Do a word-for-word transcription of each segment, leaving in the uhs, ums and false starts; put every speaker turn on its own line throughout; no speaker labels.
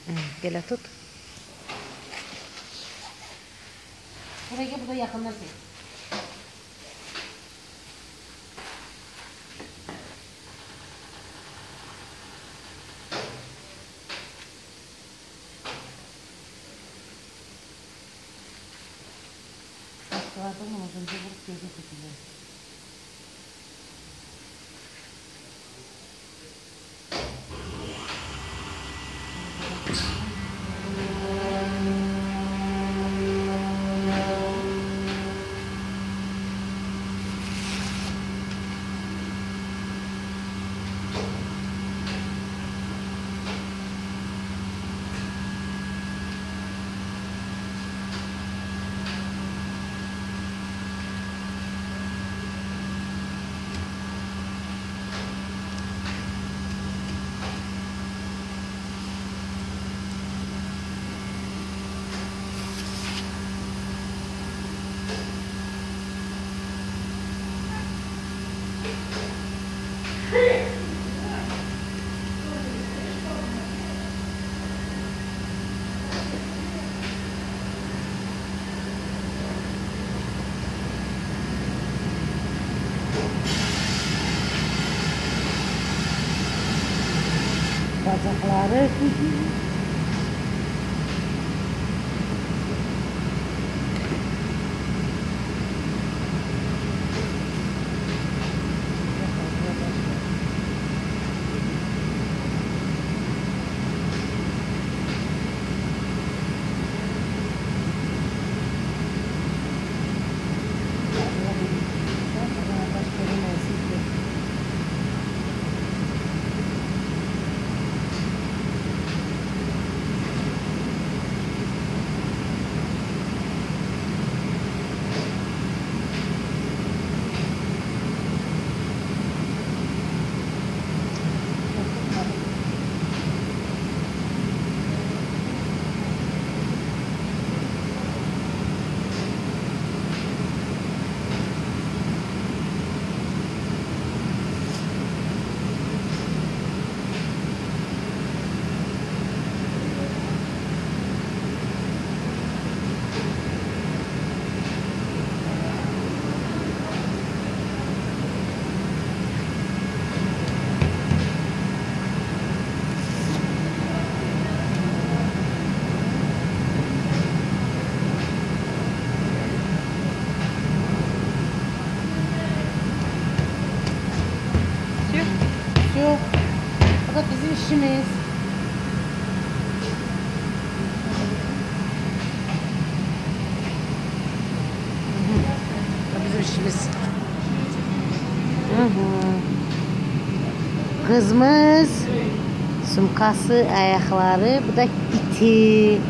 Belə tut.
Buraya burada yaxınlar deyil. Başkalardan olacağınca vurup göze tutuyor. Bacakları. Yok. O da bizim işimiz. O da bizim işimiz. Hı hı. Kızımız sumkası, ayakları, bu da iti.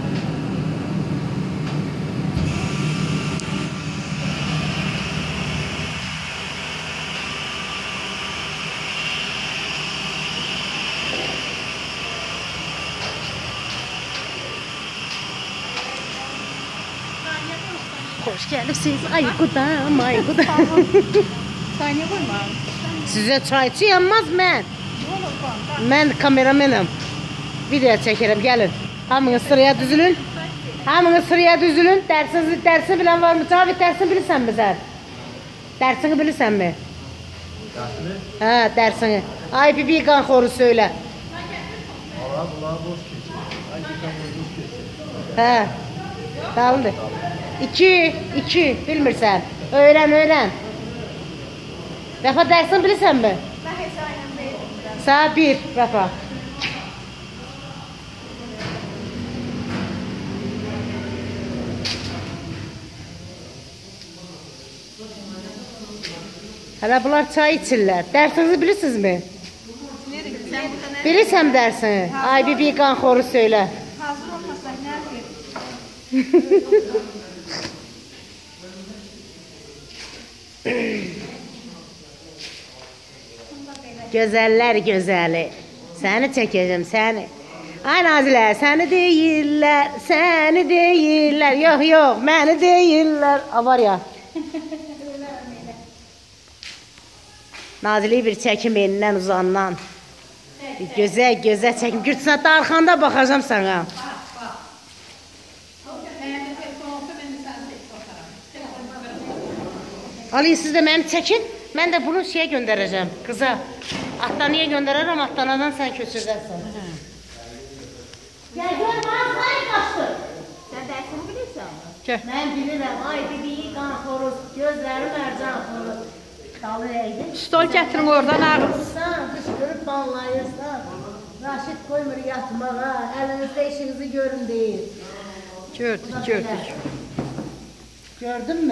Hoş geldiniz. Aykudam, Aykudam.
Çay niye koyma?
Size çayçı yanmaz mən. Mən kameramenim. Video çekerim, gelin. Hamınız sıraya düzülün. Hamınız sıraya düzülün. Dersiniz, dersi bilen var mı? Cavit dersini bilirsen mi sen? Dersini bilirsen mi?
Dersini?
Ha, dersini. Ay bir bir kan xoru söyle.
Allah bunlar boş keçir. Ay bir kan boş keçir.
Ha. Dalındı. İki, iki bilmirsən. Öğren, öğren. Rafa dersini bilirsən mi?
Ben hiç aynen değilim.
Saat bir, Rafa. Hala bunlar çay içirlər. Dersinizi bilirsiniz mi? Bilirsən dersini. Ay bir bir kan xoru söyle.
Hazır olmasak nerede?
Gözəller gözəli. Səni çəkəcəm, səni. Ay Nazilə, səni deyirlər, səni deyirlər. Yox, yox, məni deyirlər. A, var ya. Nazili bir çəkim elindən uzandan. Gözəl, gözəl çəkim. Gürçinat da arxanda baxacam sənə. Ali, siz də məni çəkin. Mən də bunu şeyə göndərəcəm, qıza. Atlanıya göndərərəm, atlanadan sən köçürərsən. Gəl, gör, bana sayı qaçdı.
Sən dərsini bilirsən?
Mən bilirəm, ay dediyi qan xoruz, gözləri mərcan xoruz. Dalı əydi.
Stol gətirin oradan ağır.
Sən qışqırıb banlayırsan. Raşid qoymur yatmağa, əlinizdə işinizi görün deyir.
Gördük, gördük.
Gördün mü?